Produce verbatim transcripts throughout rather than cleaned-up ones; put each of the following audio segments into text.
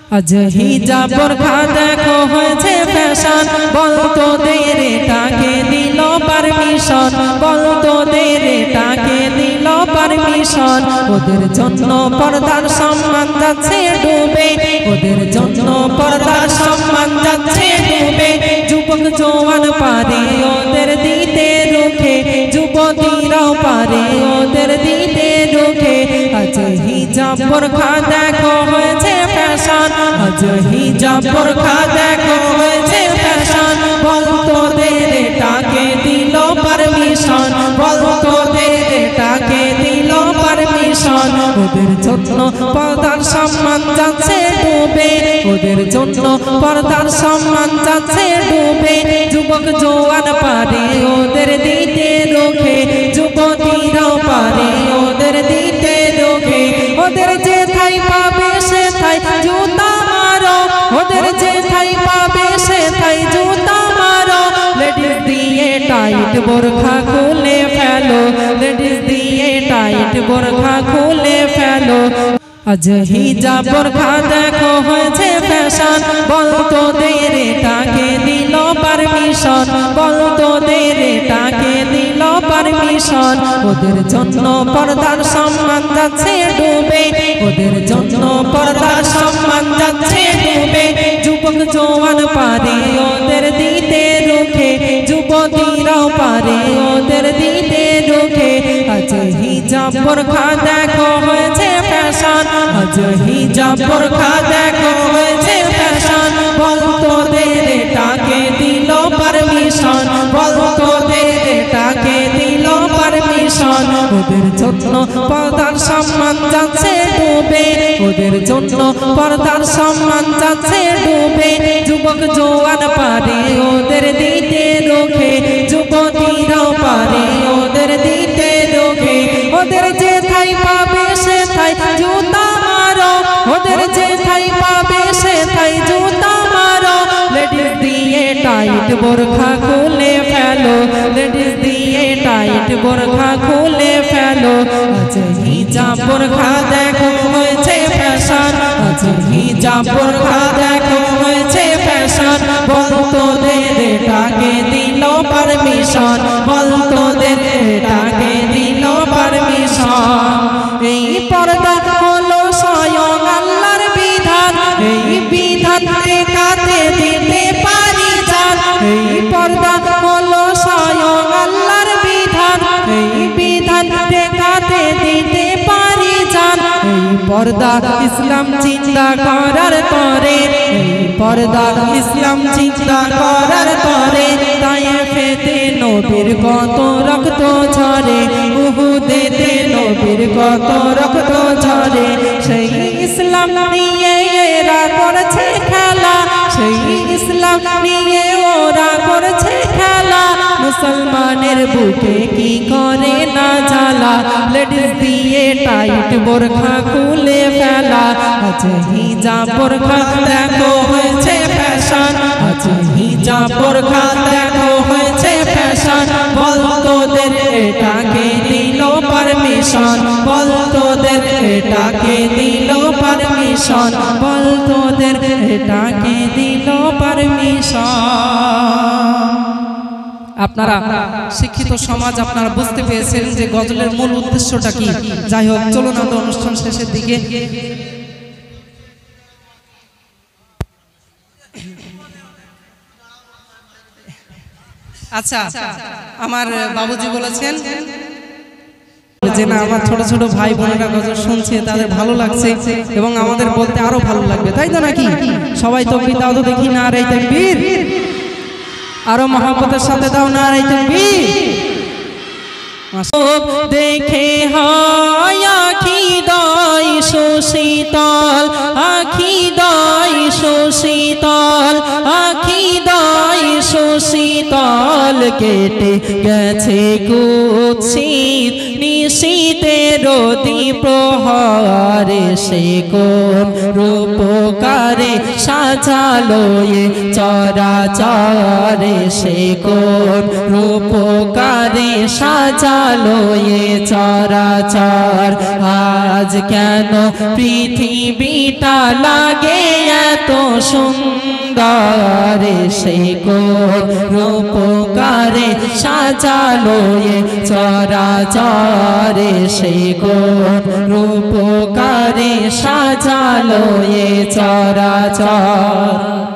আজ হিজাব বোরখা দেখো হয়েছে ফ্যাশন, বলতো দের এটাকে দিল পারমিশন, বলতো দের এটাকে দিল পারমিশন। ওদের জন্য পর্দার সম্মান যাচ্ছে ডুবে, ওদের জন্য পর্দার সম্মান যাচ্ছে ডুবে। যুবক জওয়ান পারে ওদের দিতে রুখে, যুবতীরাও পারে ওদের দিতে রুখে। আজ হিজাব বোরখা দেখো হয়েছে ফ্যাশন, আজ হিজাব বোরখা দেখো হয়েছে ফ্যাশন, বলতো দের এটাকে দিল পারমিশন, বলতো দের এটাকে দিল পারমিশন। ওদের জন্য পর্দার সম্মান যাচ্ছে ডুবে, ওদের জন্য পর্দার সম্মান যাচ্ছে ডুবে। যুবক জওয়ান পারে ওদের দিতে রুখে, যুবতীরাও পারে ওদের দিতে রুখে। ওদের যেথায় পাবে সেথায় জুতা মারো, ওদের যেথায় পাবে সেথায় জুতা মারো। লেডিস দিয়ে টাইট বোরখা খুলে ফেলো, লেডিস দিয়ে টাইট বোরখা খুলে ফেলো। আজ হিজাব বোরখা দেখো হয়েছে ফ্যাশন, বলতো দের এটাকে দিল পারমিশন, বলতো দের এটাকে দিল পারমিশন। ওদের জন্য পর্দার সম্মান যাচ্ছে ডুবে, ওদের জন্য পর্দার সম্মান যাচ্ছে ডুবে। যুবক জওয়ান পারে ওদের দিতে রুখে, যুবতীরাও পারে ওদের দিতে রুখে। আজ হিজাব বোরখা দেখো হয়েছে ফ্যাশন, আজ হিজাব বোরখা দেখো হয়েছে ফ্যাশন, বলতো দের এটাকে দিল পারমিশন, বলতো দের এটাকে দিল পারমিশন। ওদের জন্য পর্দার সম্মান যাচ্ছে ডুবে, ওদের জন্য পর্দার সম্মান যাচ্ছে ডুবে। যুবক জওয়ান পারে ওদের দিতে রুখে, যুবতীরাও পারে ওদের দিতে রুখে। ওদের যেথায় পাবে সেথায় জুতা মারো, ওদের যেথায় পাবে সেথায় জুতা মারো। লেডিস দিয়ে টাইট বোরখা খুলে ফেলো, লেডিস দিয়ে টাইট বোরখা খুলে ফেলো। আজ হিজাব বোরখা দেখো হয়েছে ফ্যাশন, আজ হিজাব বোরখা দেখো হয়েছে ফ্যাশন, বলতো দের এটাকে দিল পারমিশন, বলতো দের এটাকে দিল পারমিশন। এই পর্দা হলো স্বয়ং আল্লাহর বিধান, এই বিধান ঠেকাতে দিতে পারি জান। এই পর্দা হলো স্বয়ং আল্লাহর বিধান, এই বিধান ঠেকাতে দিতে পারি জান। এই পর্দা ইসলাম চিন্তা করার তরে, এই পর্দা ইসলাম চিন্তা করার তরে। তায়েফেতে নবীর কত রক্ত ঝরে, উহুদেতে নবীর কত রক্ত ঝরে। সেই ইসলাম নিয়ে এরা করেছে খেলা, সেই ইসলাম নিয়ে ওরা করেছে খেলা। মুসলমানের বুকে কি করে না জ্বালা, লেডিস দিয়ে টাইট বোরখা খুলে ফেলা। আজ হিজাব বোরখা দেখো হয়েছে ফ্যাশন, আজ হিজাব বোরখা দেখো হয়েছে ফ্যাশন, বলতো দের এটাকে দিল পারমিশন, বলতো দের এটাকে দিল পারমিশন, বলতো দের এটাকে দিল পারমিশন। আপনারা শিক্ষিত সমাজ আপনারা বুঝতে পেরেছেন যে গজলের মূল উদ্দেশ্যটা কি। যাই হোক, চলুন আমাদের অনুষ্ঠান শেষের দিকে। আচ্ছা, আমার বাবুজি বলেছেন যে না, আমার ছোট ছোট ভাই বোনেরা গজল শুনছে, তাদের ভালো লাগছে এবং আমাদের বলতে আরো ভালো লাগবে, তাই তো নাকি? সবাই তাকবীর দাও তো দেখি, নারে তাকবীর। আরো মহব্বতের সাথে দাও, নারে তাকবীর। দেখে হয় আখি দয় সুশীতল, আখি দয় সুশীতল, আখি দয় সুশীতল। কেটে গেছে কুৎসিত নিশ শীতের দ্বিপ্রহরে সে কোন রূপকারে সাজালো এ চরাচরে সে কোন রূপকারে সাজালো এ চরাচর আজ কেন পৃথিবীটা লাগে এত সুন্দর সে কোন রূপকারে সাজালো এ চরাচরে সে কোন রূপকারে সাজালো এ চরাচর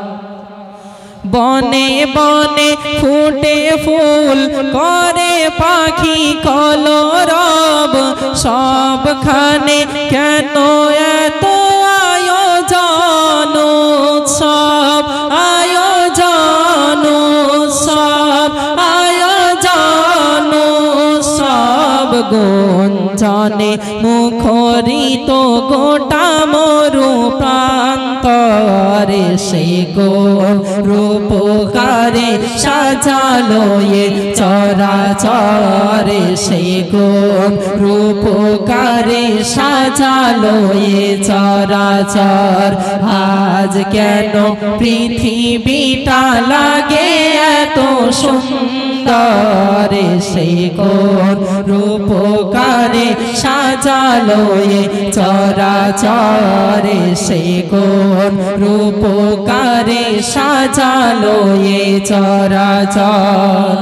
বনে বনে ফুটে ফুল করে পাখি কলরব সবখানে কেন এত আয়োজন উৎসব আয়োজন উৎসব আয়োজন উৎসব গুঞ্জনে মুখরিত গোটা মরু প্রান্তরে সে কোন রূপকারে সাজালো এ চরাচরে সে কোন রূপকারে সাজালো এ চরাচর আজ কেন পৃথিবীটা লাগে এত সুন্দর সে কোন রূপকারে সাজালো এ চরাচরে সে কোন রূপকারে সাজালো এ চরাচর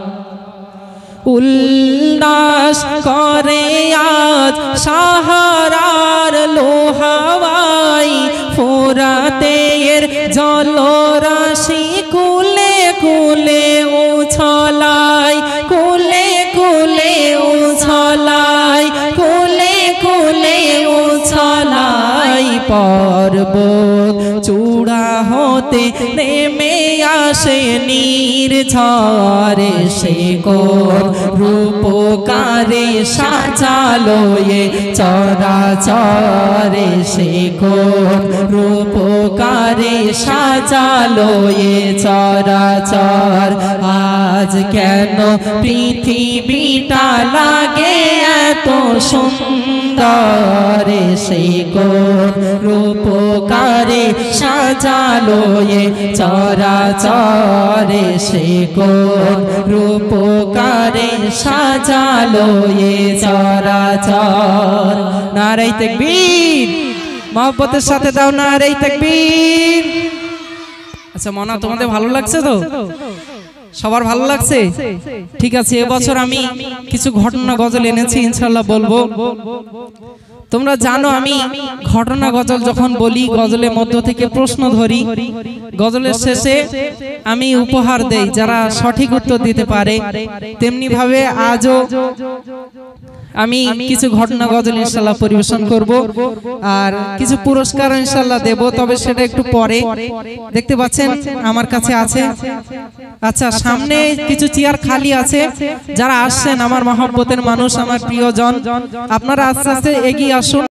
উল্লাস করে আজ সাহারার লোহাওয়াই ফোরাতের জলরাশি কুলে কুলে উছলাই কুলে কুলে উছলাই কুলে কুলে উছলাই পর্বত চূড়া হতে নেমে আসে নির্ঝরে সে কোন রূপকারে সাজালো এ চরাচরে সে কোন রূপকারে সাজালো এ চরাচর আজ কেন পৃথিবীটা লাগে এত সুন্দর সে কোন রূপকারে সাজালো এ চরাচরে সে কোন রূপকারে সাজালো এ চরাচর নারে তাকবীর মহব্বতের সাথে দাও নারে তাকবীর আচ্ছা মনা তোমাদের ভালো লাগছে তো সবার ভালো লাগছে ঠিক আছে এবছর আমি কিছু ঘটনা গজল এনেছি ইনশাআল্লাহ বলবো তোমরা জানো আমি ঘটনা গজল যখন বলি গজলের মধ্য থেকে প্রশ্ন ধরি গজলের শেষে আমি উপহার দেই যারা সঠিক উত্তর দিতে পারে তেমনি ভাবে আজও আমি কিছু ঘটনা গজল ইনশাআল্লাহ পরিবেশন করব আর কিছু পুরস্কার ইনশাআল্লাহ দেব তবে সেটা একটু পরে দেখতে পাচ্ছেন আমার কাছে আছে আচ্ছা সামনে কিছু চেয়ার খালি আছে যারা আসছেন আমার মহব্বতের মানুষ আমার প্রিয়জন আপনারা আস্তে আস্তে এগিয়ে আসুন